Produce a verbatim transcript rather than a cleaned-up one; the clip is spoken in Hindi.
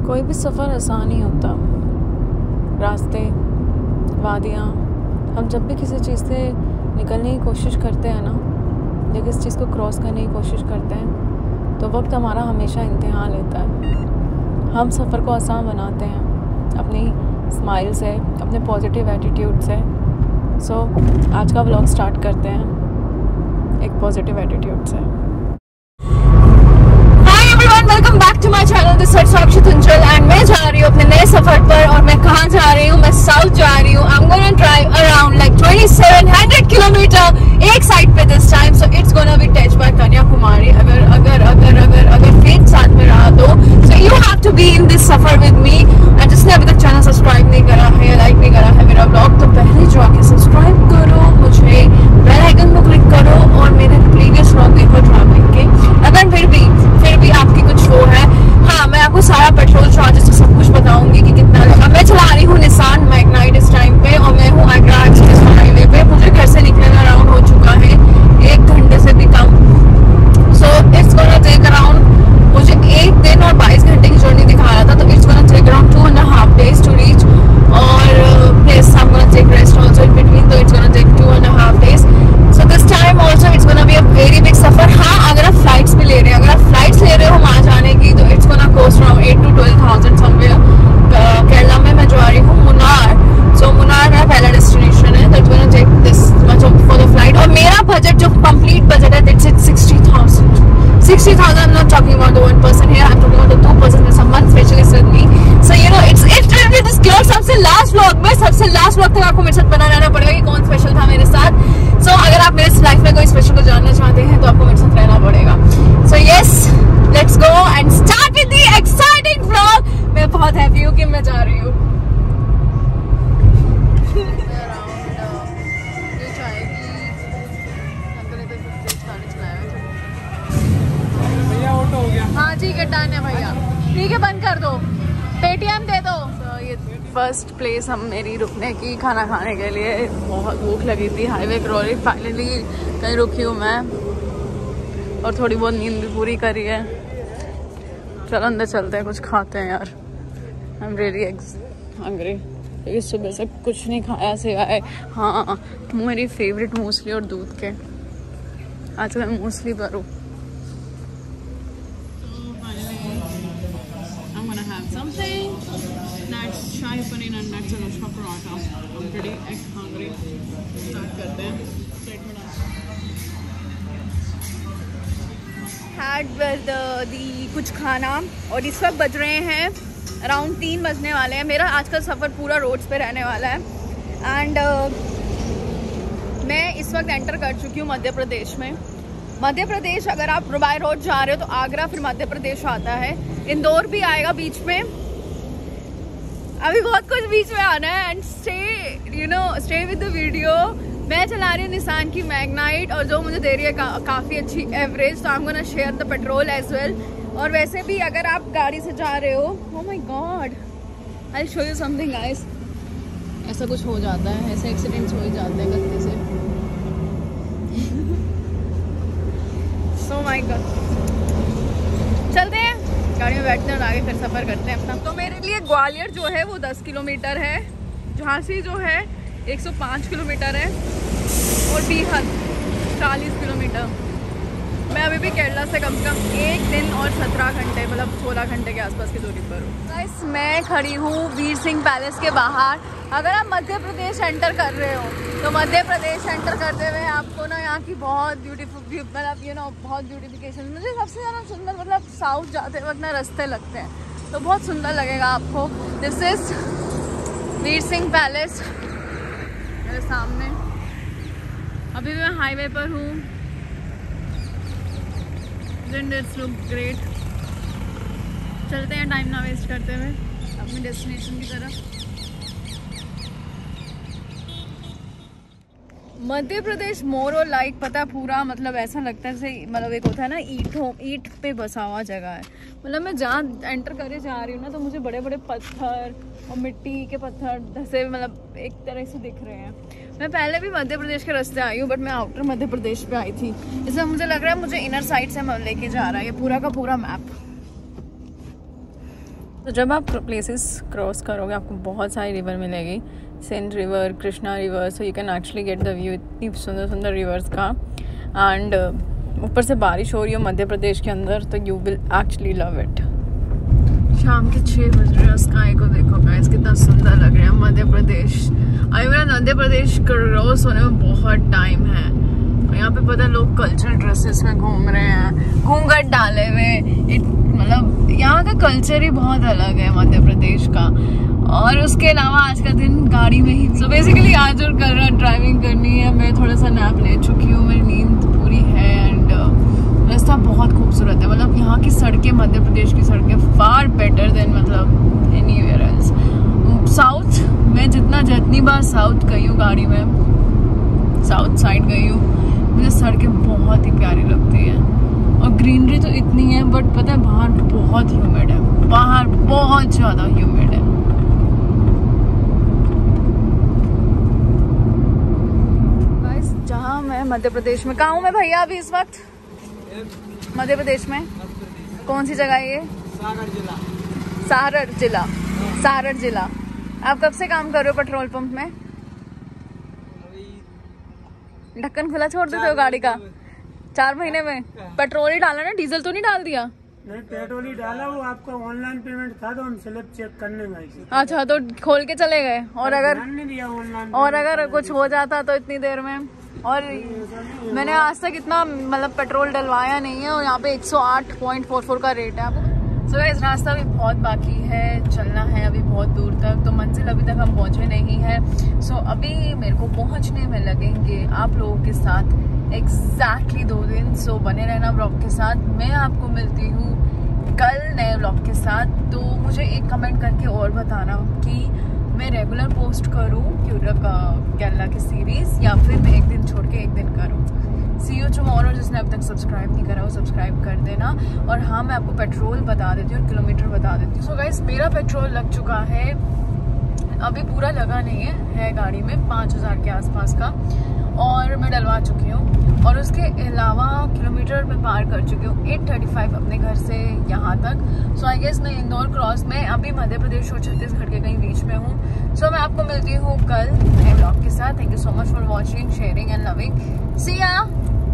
कोई भी सफ़र आसान नहीं होता। रास्ते, वादियाँ, हम जब भी किसी चीज़ से निकलने की कोशिश करते हैं ना, या किसी चीज़ को क्रॉस करने की कोशिश करते हैं, तो वक्त हमारा हमेशा इम्तिहान लेता है। हम सफ़र को आसान बनाते हैं अपनी स्माइल से, अपने पॉजिटिव एटीट्यूड से। सो so, आज का व्लॉग स्टार्ट करते हैं एक पॉजिटिव एटीट्यूड से। Welcome back to my channel, this is Sakshi Tunchal and मैं जा रही हूँ अपने नए सफर पर। और मैं कहाँ जा रही हूँ? मैं साउथ जा रही हूँ। I am gonna drive around like twenty seven hundred kilometre एक साइड पे this time. So it's gonna be touch by Kanyakumari. अगर अगर अगर अगर अगर फेथ साथ में रहा तो so you have to be in this सफर विद मी। एंड जिसने अभी तक चैनल सब्सक्राइब नहीं करा है या लाइक नहीं करा है मेरा ब्लॉग, तो पहले जो आके सब्सक्राइब करो, मुझे बेल आइकन को क्लिक करो और मेरे प्रीवियस ब्लॉग देखो ट्रैवलिंग के। अगर फिर भी फिर भी आपकी कुछ वो है, हाँ मैं आपको सारा पेट्रोल चार्जेस सब कुछ बताऊंगी कि कितना लगा। मैं चला रही हूँ निसान मैग्नाइट इस टाइम पे और मैं हूँ आगरा एक्सप्रेस हाईवे पे। मुझे घर से निकलने अराउंड हो चुका है एक घंटे से भी कम। So it's gonna take around, मुझे एक दिन और बाईस घंटे की जर्नी दिखा रहा था, तो it's gonna take around two and half days to reach. और plus I am gonna take rest also in between, तो it's gonna take two and half days. So this time also it's gonna be a very big सफर। हाँ अगर आप फ्लाइट्स भी ले रहे हैं, अगर आप फ्लाइट्स ले रहे हो वहाँ जाने की, तो it's gonna cost around eight to twelve thousand somewhere. Kerala में मैं जा रही हूँ मुन्नार। सो मुन्नार मेरा पहला डेस्टिनेशन है, तो it's gonna take this much for the flight. और मेरा बजट जो कंप्लीट बजट है that's it sixty thousand. sixty thousand. I'm not talking about the one person here. I'm talking about the two person. There's someone specialist with me. So you know, it's it's really this girl. सबसे last vlog में सबसे last vlog तक आपको मेरे साथ बना रहना पड़ेगा कि कौन स्पेशल था मेरे साथ। So अगर आप मेरे लाइफ में कोई स्पेशल को जानना चाहते हैं तो आपको मेरे साथ रहना पड़ेगा। So yes, let's go and start with the exciting vlog. मैं बहुत हैप्पी हूँ कि मैं जा रही हूँ। हाँ ठीक है, डन है भैया। ठीक है, बंद कर दो, पेटीएम दे दो। so, ये फर्स्ट प्लेस हम मेरी रुकने की खाना खाने के लिए। बहुत भूख लगी थी, हाईवे क्रॉस फाइनली कहीं रुकी हूँ मैं और थोड़ी बहुत नींद भी पूरी करी है। चलो अंदर चलते हैं, कुछ खाते हैं यार। आई एम रियली हंग्री क्योंकि सुबह से कुछ नहीं खाया सिवाय हाँ मेरी फेवरेट मूसली और दूध के। आज मैं मूसली भरूँ। Something nuts, shahi paneer and nuts and उसका paratha. I'm pretty hungry. Start करते हैं। प्लेट में had with the कुछ खाना और इस वक्त बज रहे हैं अराउंड तीन बजने वाले हैं। मेरा आज का सफ़र पूरा रोड्स पे रहने वाला है। एंड uh, मैं इस वक्त एंटर कर चुकी हूँ मध्य प्रदेश में। मध्य प्रदेश, अगर आप बाय रोड जा रहे हो तो आगरा फिर मध्य प्रदेश आता है, इंदौर भी आएगा बीच में। अभी बहुत कुछ बीच में आना है। And stay you know stay with the video. मैं चला रही हूँ निसान की मैग्नाइट और जो मुझे दे रही है का, काफ़ी अच्छी एवरेज। तो I am gonna share the petrol as well. और वैसे भी अगर आप गाड़ी से जा रहे हो, oh my God, I will show you something guys. ऐसा कुछ हो जाता है, ऐसे एक्सीडेंट्स हो ही जाते हैं गलती से। सो माय गॉड, चलते हैं गाड़ी में बैठते हैं और आगे फिर सफ़र करते हैं अपना। तो मेरे लिए ग्वालियर जो है वो दस किलोमीटर है, झांसी जो है एक सौ पाँच किलोमीटर है और बीहद चालीस किलोमीटर। मैं अभी भी केरला से कम से कम एक दिन और सत्रह घंटे मतलब सोलह घंटे के आसपास की दूरी पर हूँ। गाइस मैं खड़ी हूँ वीर सिंह पैलेस के बाहर। अगर आप मध्य प्रदेश एंटर कर रहे हो तो मध्य प्रदेश एंटर करते हुए आपको ना यहाँ की बहुत ब्यूटीफुल मतलब यू नो बहुत ब्यूटिफिकेशन। मुझे सबसे ज़्यादा सुंदर मतलब साउथ जाते वक्त ना रास्ते लगते हैं, तो बहुत सुंदर लगेगा आपको। This is Veer Singh palace मेरे सामने। अभी मैं हाईवे पर हूँ। It's look great. चलते हैं टाइम ना वेस्ट करते हुए अपनी डेस्टिनेशन की तरफ। मध्य प्रदेश मोरो लाइक पता पूरा मतलब ऐसा लगता है जैसे मतलब एक होता है ना ईट हो ईट पे बसा हुआ जगह है। मतलब मैं जहाँ एंटर करे जा रही हूँ ना, तो मुझे बड़े बड़े पत्थर और मिट्टी के पत्थर धसे मतलब एक तरह से दिख रहे हैं। मैं पहले भी मध्य प्रदेश के रास्ते आई हूँ, बट मैं आउटर मध्य प्रदेश पे आई थी, इसलिए मुझे लग रहा है मुझे इनर साइड से लेके जा रहा है ये पूरा का पूरा मैप। तो जब आप प्लेसेस क्रॉस करोगे आपको बहुत सारी रिवर मिलेगी, सेंट river, Krishna river, so you can actually get the view इतनी सुंदर सुंदर रिवर्स का। एंड ऊपर से बारिश हो रही हो मध्य प्रदेश के अंदर तो you will actually love it. शाम के छः बज रहे हैं, स्काई को देखो गाइस कितना सुंदर लग रहा है मध्य प्रदेश। आई मेरा मध्य प्रदेश क्रॉस होने में बहुत टाइम है। यहाँ पे पता है लोग कल्चरल ड्रेसेस में घूम रहे हैं, घूंघट डाले हुए, मतलब यहाँ का कल्चर ही बहुत अलग है मध्य प्रदेश का। और उसके अलावा आज का दिन गाड़ी में ही, सो बेसिकली आज और कर रहा ड्राइविंग करनी है। मैं थोड़ा सा नैप ले चुकी हूँ, मेरी नींद पूरी है। एंड रास्ता बहुत खूबसूरत है, मतलब यहाँ की सड़कें, मध्य प्रदेश की सड़कें फार बेटर देन मतलब एनीवेयर एल्स। साउथ में जितना जितनी बार साउथ गई हूँ गाड़ी में, साउथ साइड गई हूँ, मुझे सड़कें बहुत ही प्यारी लगती हैं। और ग्रीनरी तो इतनी है, बट पता है बाहर बहुत ह्यूमिड है, बाहर बहुत ज़्यादा ह्यूमिड है। गाइस जहाँ मैं मध्य प्रदेश में, कहाँ हूँ मैं भैया अभी इस वक्त? मध्य प्रदेश में कौन सी जगह है ये? सागर जिला। सारर जिला, सारर जिला। आप कब से काम कर रहे हो पेट्रोल पंप में? ढक्कन खुला छोड़ देते हो गाड़ी का? चार महीने में पेट्रोल ही डाला ना, डीजल तो नहीं डाल दिया? नहीं, पेट्रोल ही डाला। वो आपका ऑनलाइन पेमेंट था तो हम स्लिप चेक करने गए। अच्छा, तो खोल के चले गए। और अगर नहीं दिया ऑनलाइन, और अगर कुछ हो जाता तो इतनी देर में। और मैंने आज तक इतना मतलब पेट्रोल डलवाया नहीं है। और यहाँ पे एक सौ आठ पॉइंट फोर फोर का रेट है। सो इस रास्ता भी बहुत बाकी है, चलना है अभी बहुत दूर तक, तो मंजिल अभी तक हम पहुँचे नहीं है। सो so, अभी मेरे को पहुँचने में लगेंगे आप लोगों के साथ एग्जैक्टली दो दिन। सो so, बने रहना ब्लॉग के साथ। मैं आपको मिलती हूँ कल नए ब्लॉग के साथ। तो मुझे एक कमेंट करके और बताना कि मैं रेगुलर पोस्ट करूँ यूरोप केरला की सीरीज़, या फिर मैं एक दिन छोड़ के एक दिन करूँ। See you tomorrow. जिसने अब तक सब्सक्राइब नहीं करा वो सब्सक्राइब कर देना। और हाँ, मैं आपको पेट्रोल बता देती हूँ और किलोमीटर बता देती हूँ। सो गाइस मेरा पेट्रोल लग चुका है, अभी पूरा लगा नहीं है, है गाड़ी में पाँच हज़ार के आसपास का, और मैं डलवा चुकी हूँ। और उसके अलावा किलोमीटर मैं पार कर चुकी हूँ एट थर्टी फाइव अपने घर से यहाँ तक। सो आई गेस मैं इंदौर क्रॉस में अभी मध्य प्रदेश और छत्तीसगढ़ के कहीं बीच में हूँ। सो so, मैं आपको मिलती हूँ कल नए ब्लॉग के साथ। Thank you so much for watching, sharing and loving. See या।